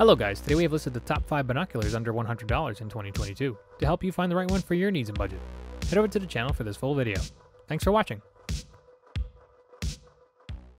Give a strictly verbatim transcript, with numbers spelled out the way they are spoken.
Hello guys, today we have listed the top five binoculars under one hundred dollars in twenty twenty-two to help you find the right one for your needs and budget. Head over to the channel for this full video. Thanks for watching.